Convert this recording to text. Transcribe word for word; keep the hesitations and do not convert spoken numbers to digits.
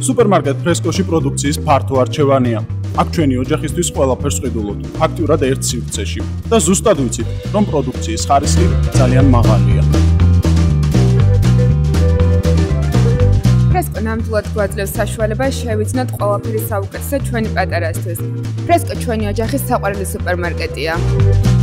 სუპერმარკეტ ფრესკოში პროდუქციის ფართო არჩევანია. აქ ჩვენი ოჯახისთვის ყველაფერს ვყიდულობთ, ფაქტიურად ერთ სივრცეში და ზუსტად ვიცით, რომ პროდუქციის ხარისხი ძალიან მაღალია. ფრესკო ნამდვილად გვაძლევს საშუალებას შევიცნოთ ყველაფერი საუკეთესო ჩვენი პატარასთვის. ფრესკო ჩვენი ოჯახის საყვარელი სუპერმარკეტია.